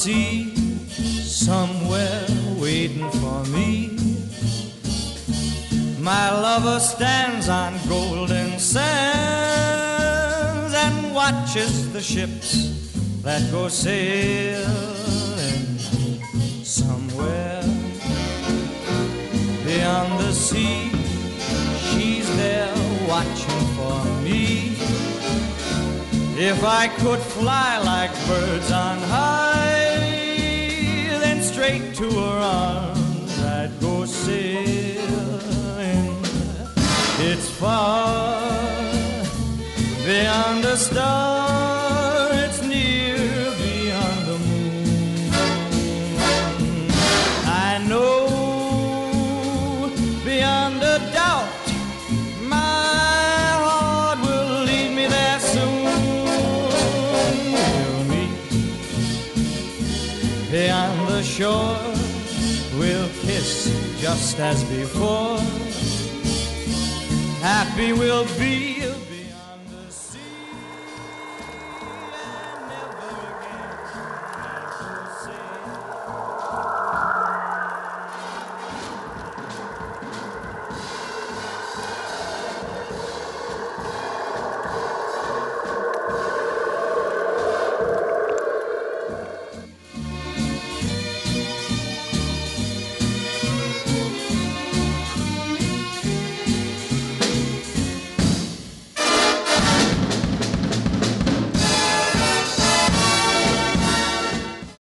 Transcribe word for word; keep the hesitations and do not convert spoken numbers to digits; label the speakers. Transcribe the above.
Speaker 1: sea, somewhere waiting for me. My lover stands on golden sands and watches the ships that go sailing somewhere beyond the sea. She's there watching for me. If I could fly like birds on high, then straight to her arms I'd go sailing. It's far beyond a star, it's near beyond the moon. I know beyond a doubt my heart will lead me there soon. We'll meet beyond the shore, we'll kiss just as before. Happy we'll be